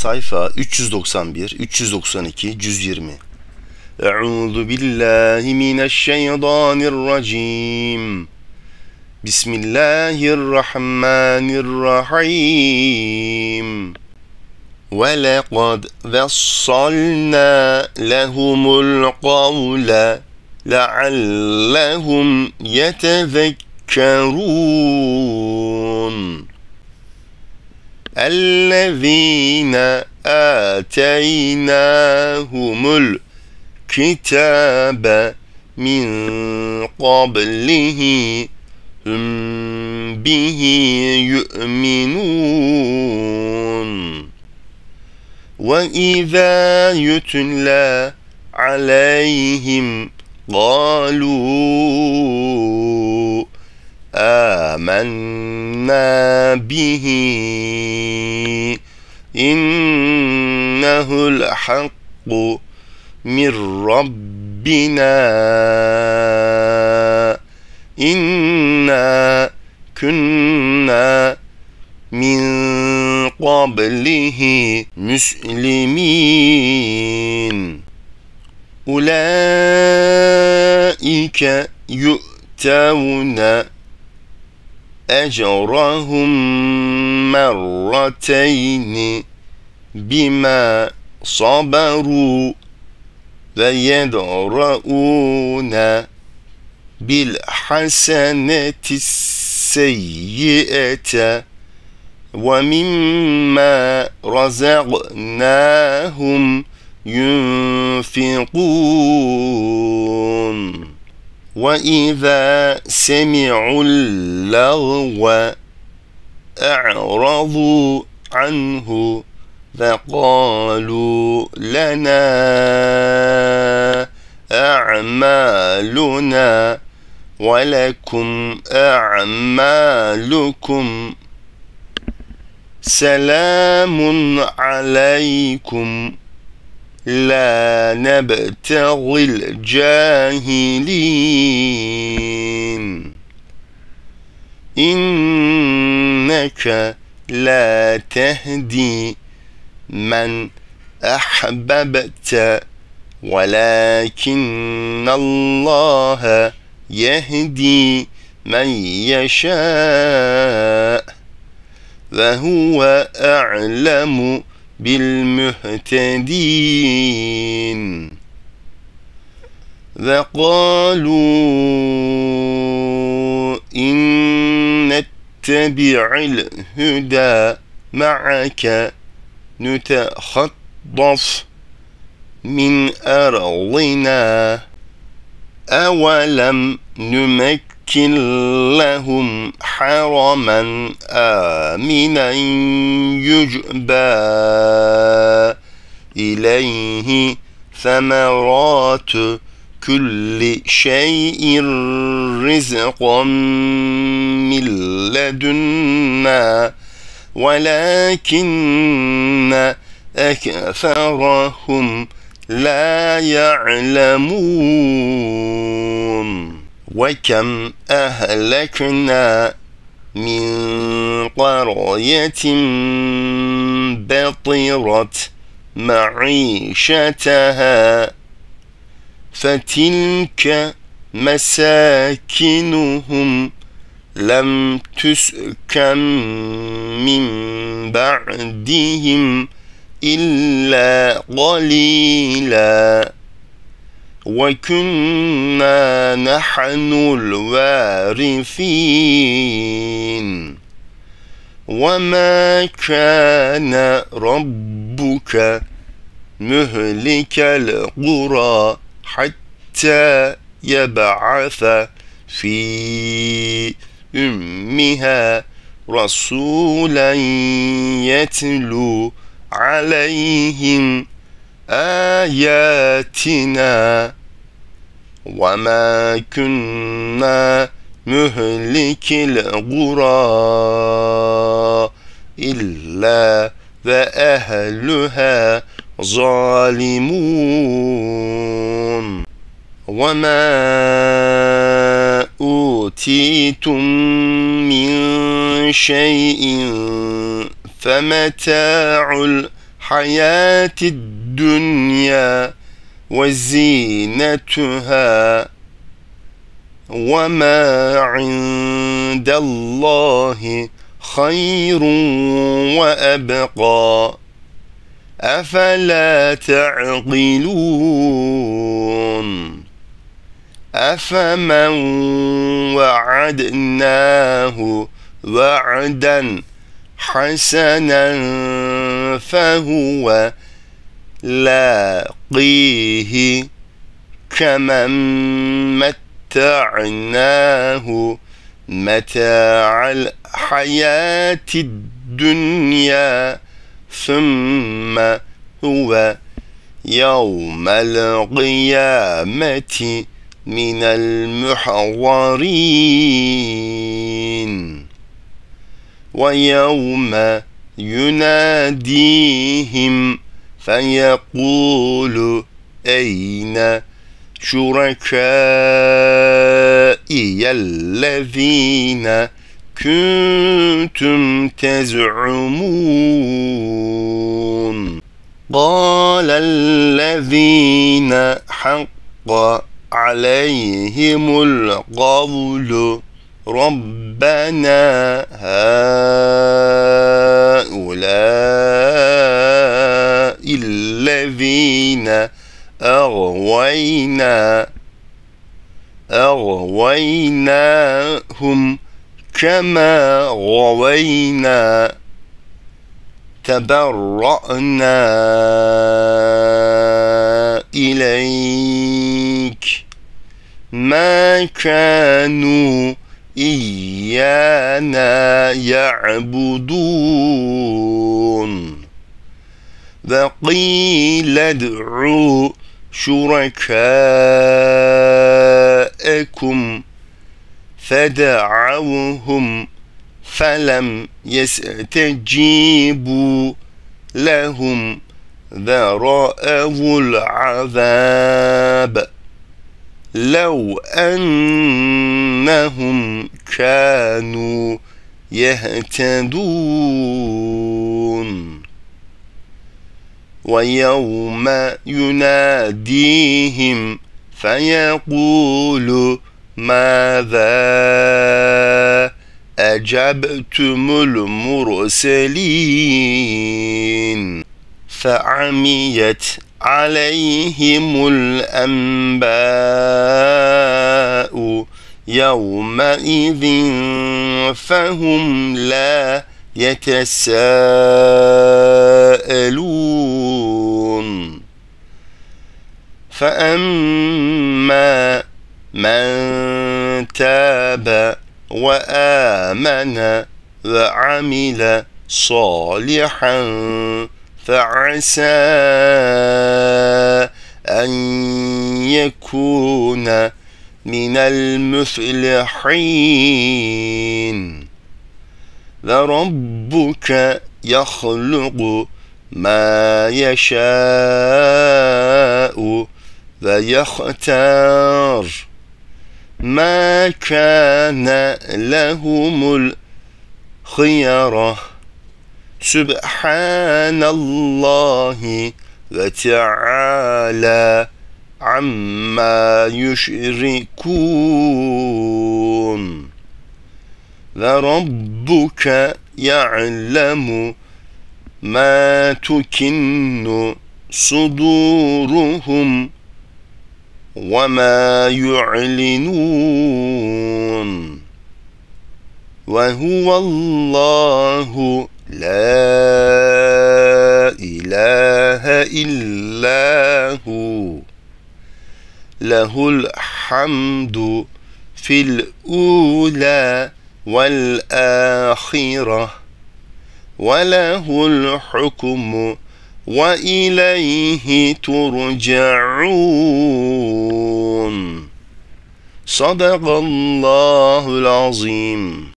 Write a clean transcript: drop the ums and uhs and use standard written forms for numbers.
Sayfa 391, 392, cüz 20. Euzu billahi mineşşeytanirracim. Bismillahirrahmanirrahim. Ve lekad vessalna lehumul kavle leallehum yetezekkerun. اَلَّذ۪ينَ آتَيْنَاهُمُ الْكِتَابَ مِنْ قَبْلِهِ هُمْ بِهِ يُؤْمِنُونَ وَإِذَا يُتْلَى عَلَيْهِمْ قَالُوا آمنا به إنه الحق من ربنا إنا كنا من قبله مسلمين أولئك يؤتون أجرهم مرتين بما صبروا ويدرؤون بالحسنة السيئة ومما رزقناهم ينفقون وَإِذَا سَمِعُوا اللَّغْوَ أَعْرَضُوا عَنْهُ وَقَالُوا لَنَا أَعْمَالُنَا وَلَكُمْ أَعْمَالُكُمْ سَلَامٌ عَلَيْكُمْ لا نبتغي الجاهلين إنك لا تهدي من أحببت ولكن الله يهدي من يشاء وهو أعلم بالمهتدين وقالوا إن نتبع الهدى معك نتخطف من أرضنا أولم نمكن لهم حرما آمنا يجبى إليه ثمرات كل شيء رزقا من لدنا ولكن أكثرهم لا يعلمون وكم أهلكنا من قرية بطرت معيشتها فتلك مساكنهم لم تسكن من بعدهم إلا قليلا وكنا نحن الوارثين وما كان ربك مهلك القرى حتى يبعث في أمها رسولا يتلو عليهم آياتنا وما كنا مهلك القرى إلا وأهلها ظالمون وما أوتيتم من شيء فمتاع الحياة الدنيا وزينتها وما عند الله خير وأبقى أفلا تعقلون أفمن وعدناه وعدا حسنا فهو لاقيه كمن متعناه متاع الحياة الدنيا ثم هو يوم القيامة من المحضرين ويوم يناديهم فيقول أين شركائي الذين كنتم تزعمون قال الذين حق عليهم القول ربنا هؤلاء الذين أغويناهم كما غوينا تبرأنا إليك ما كانوا إيانا يعبدون وقيل ادعوا شركاءكم فدعوهم فلم يستجيبوا لهم ورأوا العذاب لو أنهم كانوا يهتدون ويوم يناديهم فيقول ماذا أجبتم المرسلين فعميت عليهم الأنباء يومئذ فهم لا يتساءلون فأما من تاب وآمن وعمل صالحا فعسى أن يكون من المفلحين وربك يخلق ما يشاء ويختار ما كان لهم الخيرة سبحان الله وتعالى عما يشركون وربك يعلم ما تكن صدورهم وما يعلنون وهو الله لا إله إلا هو له الحمد في الأولى والآخرة وله الحكم وإليه ترجعون صدق الله العظيم.